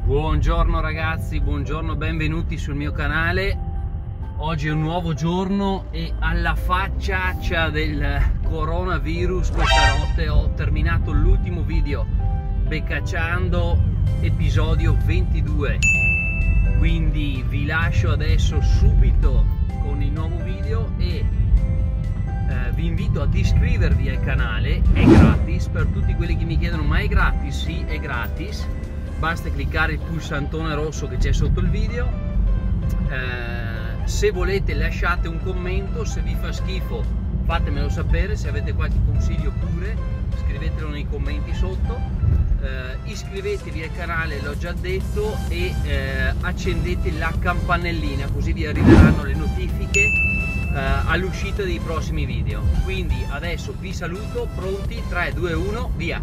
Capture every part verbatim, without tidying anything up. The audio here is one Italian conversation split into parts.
Buongiorno ragazzi, buongiorno, benvenuti sul mio canale. Oggi è un nuovo giorno e alla facciaccia del coronavirus questa notte ho terminato l'ultimo video beccacciando, episodio ventidue. Quindi vi lascio adesso subito con il nuovo video e eh, vi invito ad iscrivervi al canale, è gratis per tutti quelli che mi chiedono ma è gratis? Sì, è gratis. Basta cliccare il pulsantone rosso che c'è sotto il video. Eh, se volete lasciate un commento, se vi fa schifo fatemelo sapere, se avete qualche consiglio pure scrivetelo nei commenti sotto. Eh, iscrivetevi al canale, l'ho già detto, e eh, accendete la campanellina così vi arriveranno le notifiche eh, all'uscita dei prossimi video. Quindi adesso vi saluto, pronti? tre, due, uno, via!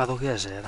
vado qui a zero.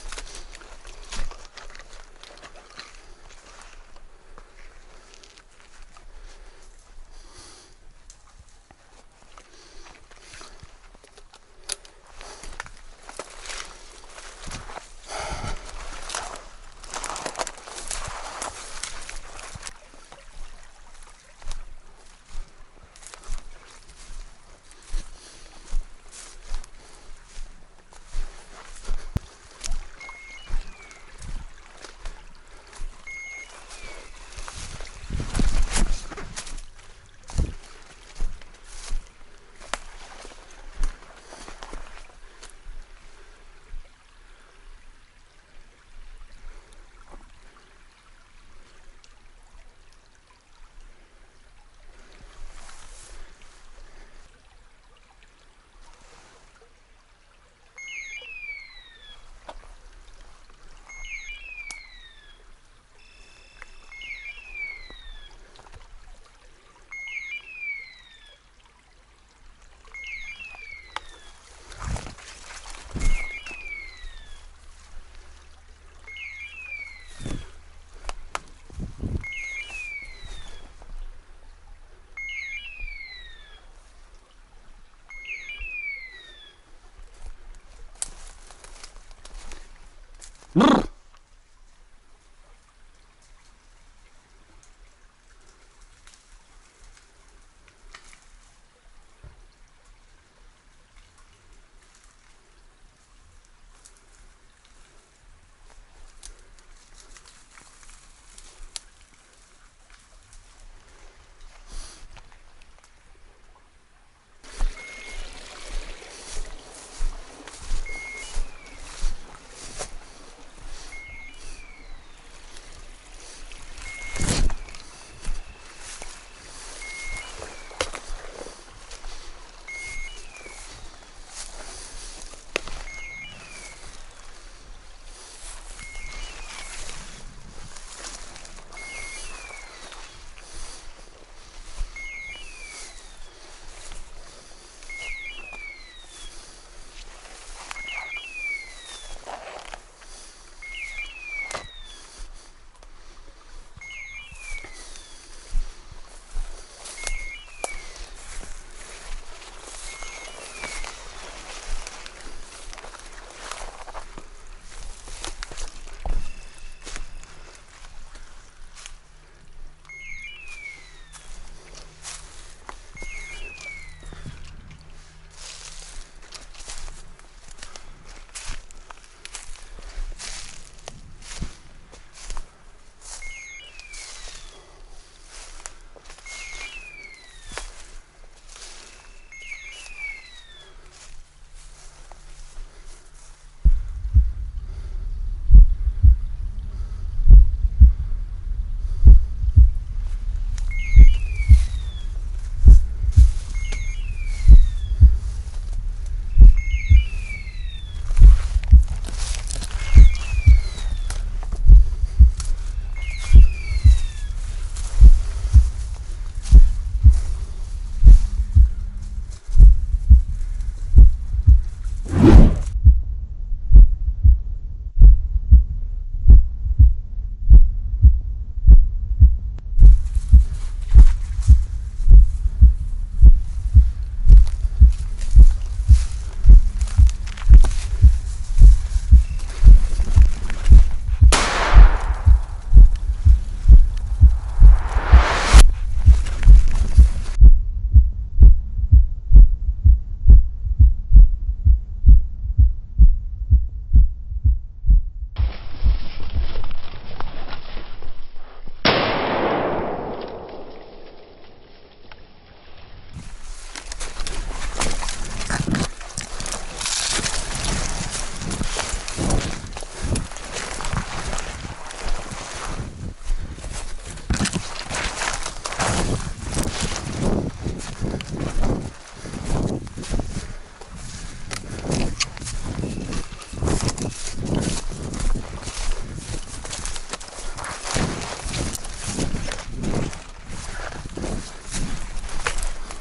Brr.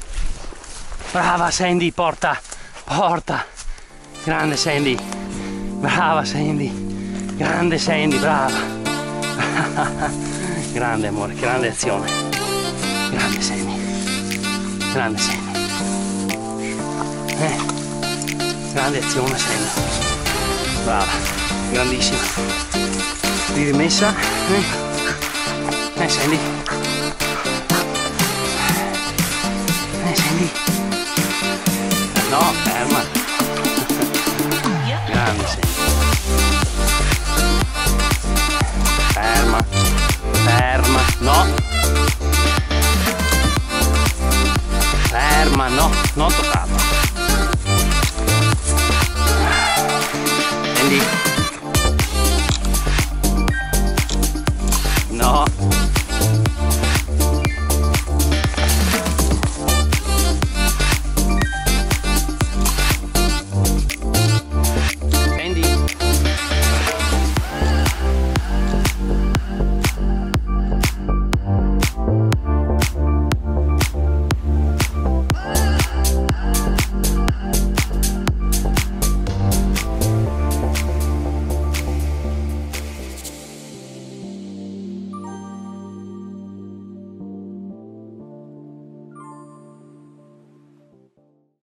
Brava Sandy, porta, porta. Grande Sandy. Brava Sandy, grande Sandy, brava. Grande amore, grande azione. Grande Sandy, grande Sandy. Eh, grande azione Sandy. Brava, grandissima. Rimessa. Eh, eh Sandy. Eh Sandy. No, ferma. Grande Sandy. Ferma, ferma, no. Ferma, no, non toccarlo.